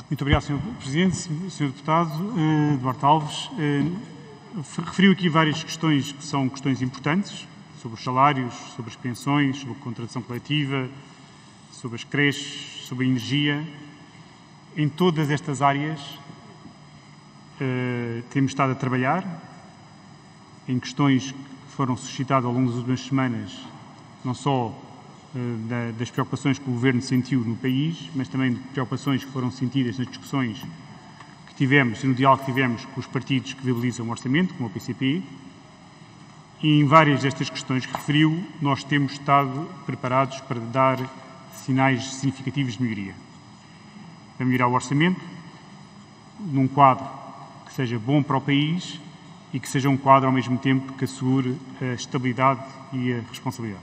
Muito obrigado, Sr. Presidente. Sr. Deputado Duarte Alves, referiu aqui várias questões que são questões importantes, sobre os salários, sobre as pensões, sobre a contratação coletiva, sobre as creches, sobre a energia. Em todas estas áreas temos estado a trabalhar em questões que foram suscitadas ao longo das últimas semanas, não só das preocupações que o Governo sentiu no país, mas também de preocupações que foram sentidas nas discussões que tivemos e no diálogo que tivemos com os partidos que viabilizam o orçamento, como o PCP, e em várias destas questões que referiu, nós temos estado preparados para dar sinais significativos de melhoria. Para melhorar o orçamento, num quadro que seja bom para o país e que seja um quadro, ao mesmo tempo, que assegure a estabilidade e a responsabilidade.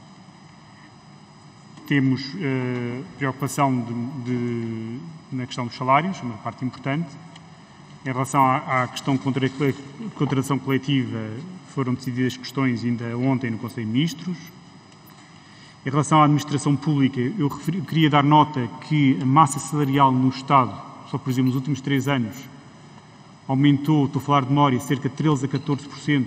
Temos preocupação na questão dos salários, uma parte importante. Em relação à questão de contratação coletiva, foram decididas questões ainda ontem no Conselho de Ministros. Em relação à administração pública, eu queria dar nota que a massa salarial no Estado, só por exemplo, nos últimos 3 anos, aumentou, estou a falar de memória, cerca de 13% a 14%.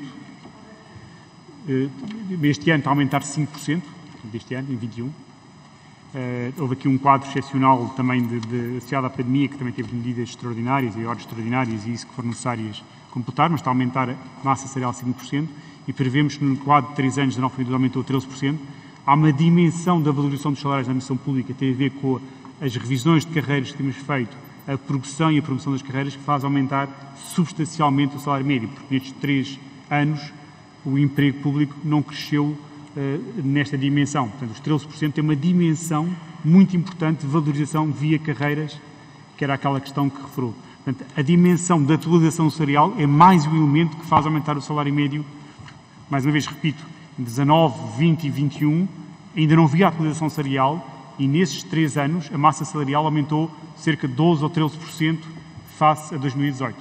Este ano está a aumentar 5%, deste ano, em 21%. Houve aqui um quadro excepcional também associado à pandemia, que também teve medidas extraordinárias e horas extraordinárias e isso que foram necessárias completar, mas está a aumentar a massa salarial 5% e prevemos que no quadro de 3 anos da nova medida aumentou 13%. Há uma dimensão da valorização dos salários na administração pública, tem a ver com as revisões de carreiras que temos feito, a progressão e a promoção das carreiras, que faz aumentar substancialmente o salário médio, porque nestes 3 anos o emprego público não cresceu nesta dimensão. Portanto, os 13% têm uma dimensão muito importante de valorização via carreiras, que era aquela questão que referiu. Portanto, a dimensão da atualização salarial é mais um elemento que faz aumentar o salário médio. Mais uma vez, repito, em 19, 20 e 21 ainda não havia atualização salarial e nesses 3 anos a massa salarial aumentou cerca de 12 ou 13% face a 2018.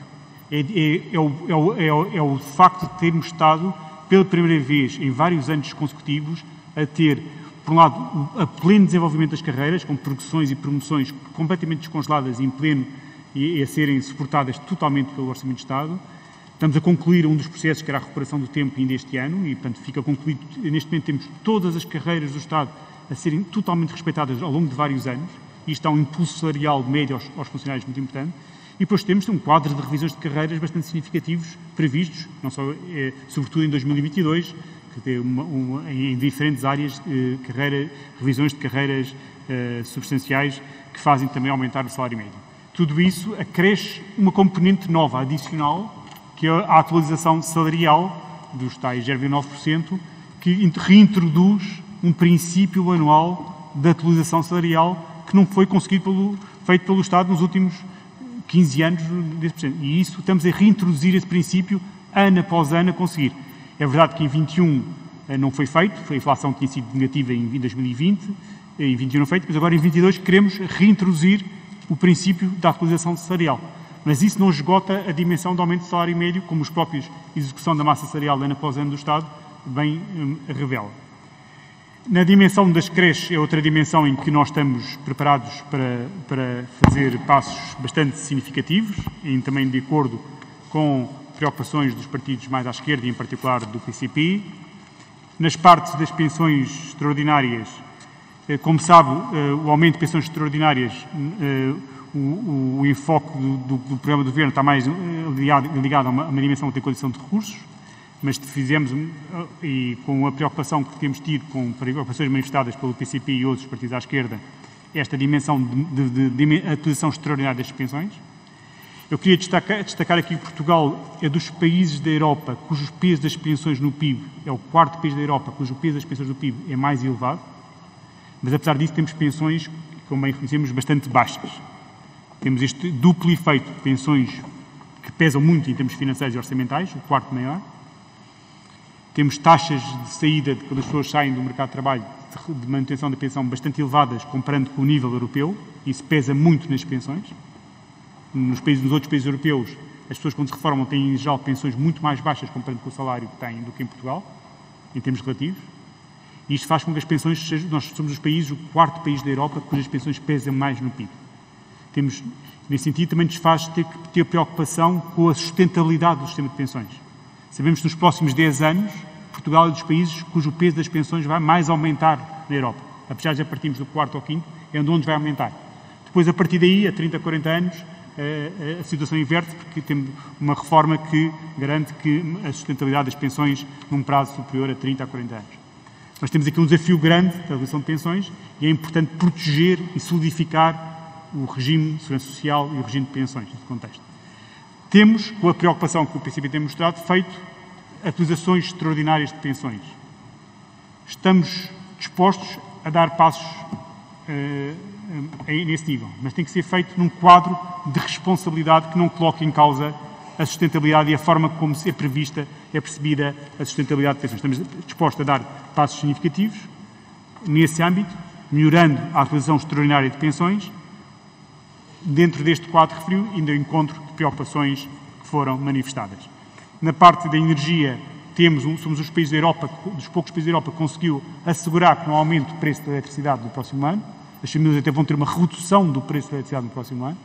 É o facto de termos estado pela primeira vez em vários anos consecutivos a ter, por um lado, a pleno desenvolvimento das carreiras, com progressões e promoções completamente descongeladas e em pleno e a serem suportadas totalmente pelo Orçamento de Estado. Estamos a concluir um dos processos que era a recuperação do tempo ainda este ano e, portanto, fica concluído. Neste momento temos todas as carreiras do Estado a serem totalmente respeitadas ao longo de vários anos e isto dá um impulso salarial médio aos funcionários muito importante. E depois temos um quadro de revisões de carreiras bastante significativos previstos, não só, sobretudo em 2022, que tem em diferentes áreas, revisões de carreiras substanciais que fazem também aumentar o salário médio. Tudo isso acresce uma componente nova, adicional, que é a atualização salarial dos tais 0,9%, que reintroduz um princípio anual de atualização salarial que não foi conseguido feito pelo Estado nos últimos 15 anos desse processo. E isso, estamos a reintroduzir esse princípio ano após ano a conseguir. É verdade que em 21 não foi feito, a inflação tinha sido negativa em 2020, em 21 não foi feito, mas agora em 22 queremos reintroduzir o princípio da atualização salarial. Mas isso não esgota a dimensão do aumento do salário médio, como os próprios execução da massa salarial ano após ano do Estado bem revela. Na dimensão das creches é outra dimensão em que nós estamos preparados para fazer passos bastante significativos, também de acordo com preocupações dos partidos mais à esquerda e em particular do PCP. Nas partes das pensões extraordinárias, como sabe, o aumento de pensões extraordinárias, o enfoque do programa do Governo está mais ligado a uma dimensão de condição de recursos, mas fizemos, e com a preocupação que temos tido, com preocupações manifestadas pelo PCP e outros partidos à esquerda, esta dimensão de atuação extraordinária das pensões. Eu queria destacar aqui que Portugal é dos países da Europa cujo peso das pensões no PIB, é o 4º país da Europa cujo peso das pensões no PIB é mais elevado, mas apesar disso temos pensões, como bem reconhecemos, bastante baixas. Temos este duplo efeito de pensões que pesam muito em termos financeiros e orçamentais, o 4º maior. Temos taxas de saída, quando as pessoas saem do mercado de trabalho, de manutenção da pensão bastante elevadas comparando com o nível europeu. Isso pesa muito nas pensões. Nos outros países europeus, as pessoas quando se reformam têm em geral pensões muito mais baixas comparando com o salário que têm do que em Portugal, em termos relativos. E isto faz com que as pensões, nós somos o 4º país da Europa cujas pensões pesam mais no PIB. Nesse sentido, também nos faz ter preocupação com a sustentabilidade do sistema de pensões. Sabemos que nos próximos 10 anos, Portugal é dos países cujo peso das pensões vai mais aumentar na Europa. Apesar de já partirmos do quarto ou quinto, é onde vai aumentar. Depois, a partir daí, a 30, 40 anos, a situação inverte, porque temos uma reforma que garante que a sustentabilidade das pensões num prazo superior a 30 a 40 anos. Mas temos aqui um desafio grande da regulação de pensões e é importante proteger e solidificar o regime de segurança social e o regime de pensões neste contexto. Temos, com a preocupação que o PCP tem mostrado, feito atualizações extraordinárias de pensões. Estamos dispostos a dar passos nesse nível, mas tem que ser feito num quadro de responsabilidade que não coloque em causa a sustentabilidade e a forma como é prevista, é percebida a sustentabilidade de pensões. Estamos dispostos a dar passos significativos nesse âmbito, melhorando a atualização extraordinária de pensões, dentro deste quadro referido, ainda encontro de preocupações que foram manifestadas. Na parte da energia, somos os países da Europa, dos poucos países da Europa que conseguiu assegurar que não aumente o preço da eletricidade no próximo ano. As famílias até vão ter uma redução do preço da eletricidade no próximo ano.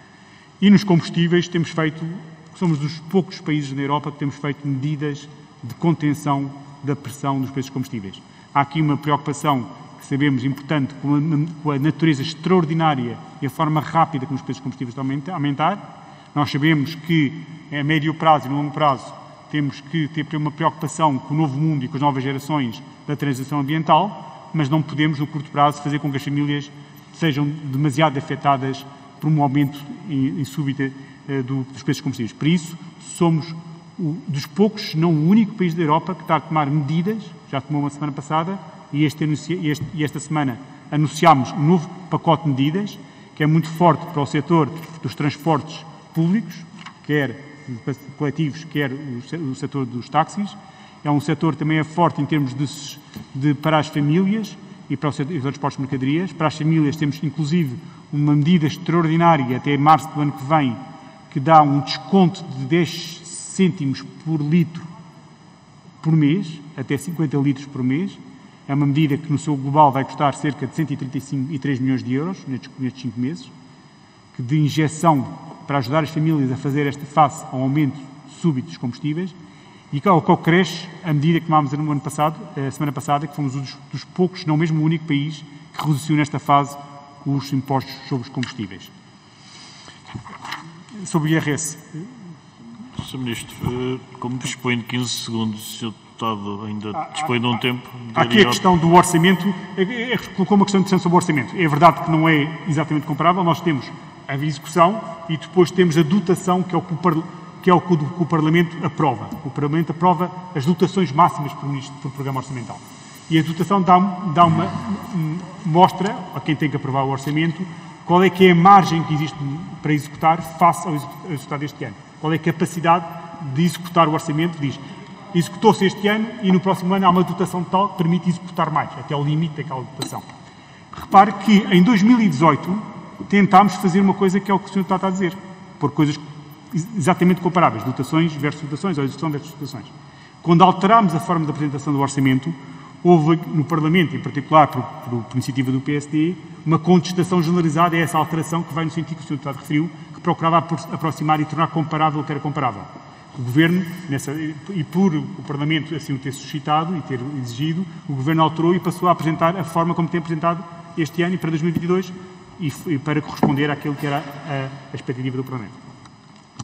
E nos combustíveis somos dos poucos países na Europa que temos feito medidas de contenção da pressão dos preços dos combustíveis. Há aqui uma preocupação que sabemos importante com a natureza extraordinária e a forma rápida como os preços dos combustíveis estão a aumentar. Nós sabemos que a médio prazo e no longo prazo temos que ter uma preocupação com o novo mundo e com as novas gerações da transição ambiental, mas não podemos, no curto prazo, fazer com que as famílias sejam demasiado afetadas por um aumento súbito dos preços dos combustíveis. Por isso, somos dos poucos, se não o único país da Europa que está a tomar medidas, já tomou uma semana passada, e esta semana anunciámos um novo pacote de medidas, que é muito forte para o setor dos transportes públicos, quer coletivos, quer o setor dos táxis. É um setor que também é forte em termos para as famílias e para o setor dos transportes de mercadorias. Para as famílias temos, inclusive, uma medida extraordinária até março do ano que vem, que dá um desconto de 10 cêntimos por litro por mês, até 50 litros por mês. É uma medida que no seu global vai custar cerca de 135,3 milhões de euros nestes 5 meses, de injeção para ajudar as famílias a fazer esta face ao aumento súbito dos combustíveis, e ao qual cresce a medida que tomámos no ano passado, a semana passada, que fomos um dos poucos, se não mesmo o único país, que reduziu nesta fase os impostos sobre os combustíveis. Sobre o IRS. Sr. Ministro, como dispõe de 15 segundos, o Sr. Deputado ainda dispõe de um tempo... Aqui a questão do orçamento, colocou uma questão interessante sobre o orçamento. É verdade que não é exatamente comparável, nós temos a execução e depois temos a dotação, que é o que o Parlamento aprova. O Parlamento aprova as dotações máximas por programa orçamental. E a dotação mostra a quem tem que aprovar o orçamento qual é que é a margem que existe para executar face ao resultado deste ano. Qual é a capacidade de executar o orçamento, diz. Executou-se este ano e no próximo ano há uma dotação tal que permite executar mais, até ao limite daquela dotação. Repare que em 2018 tentámos fazer uma coisa que é o que o Sr. Deputado está a dizer, por coisas exatamente comparáveis, dotações versus dotações, ou execução versus dotações. Quando alterámos a forma de apresentação do orçamento, houve no Parlamento, em particular por iniciativa do PSD, uma contestação generalizada a essa alteração que vai no sentido que o Sr. Deputado referiu, que procurava aproximar e tornar comparável o que era comparável. O Governo, e por o Parlamento assim o ter suscitado e ter exigido, o Governo alterou e passou a apresentar a forma como tem apresentado este ano e para 2022 e para corresponder àquilo que era a expectativa do Parlamento.